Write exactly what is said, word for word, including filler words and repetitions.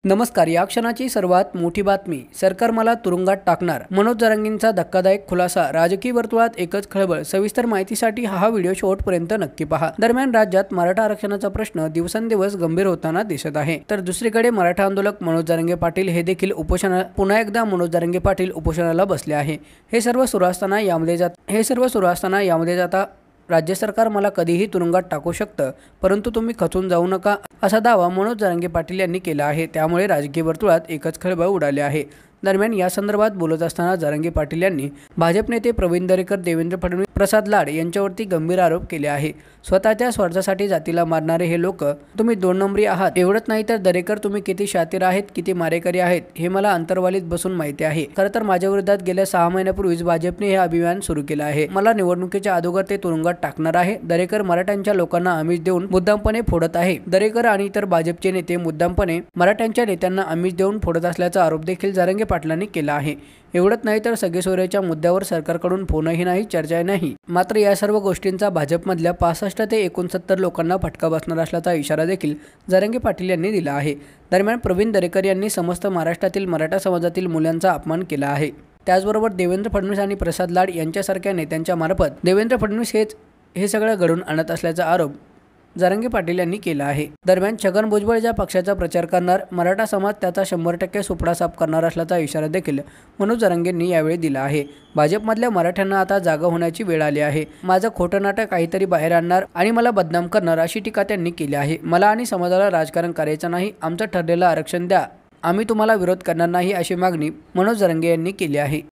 नमस्कार. या क्षणाची सर्वात मोठी बातमी. सरकार मला तुरुंगात टाकणार. मनोज जरांगेंचा धक्कादायक खुलासा. राजकीय वर्तुळात एकच खळबळ. सविस्तर माहितीसाठी हा व्हिडिओ शेवटपर्यंत नक्की पहा. दरम्यान राज्यात मराठा आरक्षणाचा प्रश्न दिवसेंदिवस गंभीर होताना दिसत आहे. तर दुसरीकडे मराठा आंदोलक मनोज जरांगे पाटील हे देखील उपोषणा पुन्हा एकदा मनोज जरांगे पाटील उपोषणाला बसले आहे. हे सर्व सुरू असताना यामध्ये जात हे सर्व सुरू असताना यामध्ये जाता राज्य सरकार मला कधीही तुरुंगात टाकू शकतं, परंतु तुम्ही खचून जाऊ नका, असा दावा मनोज जरांगे पाटील यांनी केला आहे. त्यामुळे राजकीय वर्तुळात एकच खळबळ उडाली आहे. दरम्यान या संदर्भात बोलत असताना जरांगे पाटील यांनी भाजप नेते प्रवीण दरेकर, देवेंद्र फडणवीस, प्रसाद लाड यांच्यावरती गंभीर आरोप केले आहे. स्वतःच्या स्वार्थासाठी जातीला मारणारे हे लोक तुम्ही दोन नंबरी आहात. एवढंच नाही तर दरेकर तुम्ही किती शातीर आहेत, किती मारेकरी आहेत हे मला अंतर्वालीत बसून माहिती आहे. खरं तर माझ्या विरोधात गेल्या सहा महिन्यापूर्वीच भाजपने हे अभियान सुरू केलं आहे. मला निवडणुकीच्या अगोदर ते तुरुंगात टाकणार आहे. दरेकर मराठ्यांच्या लोकांना आमिष देऊन मुद्दामपणे फोडत आहे. दरेकर आणि इतर भाजपचे नेते मुद्दामपणे मराठ्यांच्या नेत्यांना आमिष देऊन फोडत असल्याचा आरोप देखील जरांगे पाटलांनी केला आहे. एवढंच नाही तर सगळेसोयऱ्याच्या मुद्द्यावर सरकारकडून फोनही नाही, चर्चा नाही. मात्र या सर्व गोष्टींचा भाजपमधल्या पासष्ट ते एकोणसत्तर लोकांना फटका बसणार असल्याचा इशारा देखील जरांगे पाटील यांनी दिला आहे. दरम्यान प्रवीण दरेकर यांनी समस्त महाराष्ट्रातील मराठा समाजातील मुलांचा अपमान केला आहे. त्याचबरोबर देवेंद्र फडणवीस आणि प्रसाद लाड यांच्यासारख्या नेत्यांच्या मार्फत देवेंद्र फडणवीस हेच हे सगळं घडून आणत असल्याचा आरोप जरांगे पाटील यांनी केला आहे. दरम्यान छगन भुजबळ ज्या पक्षाचा प्रचार करणार, मराठा समाज त्याचा शंभर टक्के सुपडा साफ करणार असल्याचा इशारा देखील मनोज जरांगेंनी यावेळी दिला आहे. भाजपमधल्या मराठ्यांना आता जागा होण्याची वेळ आली आहे. माझं खोटं नाटक काहीतरी बाहेर आणणार आणि मला बदनाम करणार, अशी टीका त्यांनी केली आहे. मला आणि समाजाला राजकारण करायचं नाही. आमचं ठरलेलं आरक्षण द्या. आम्ही तुम्हाला विरोध करणार नाही, अशी मागणी मनोज जरांगे यांनी केली आहे.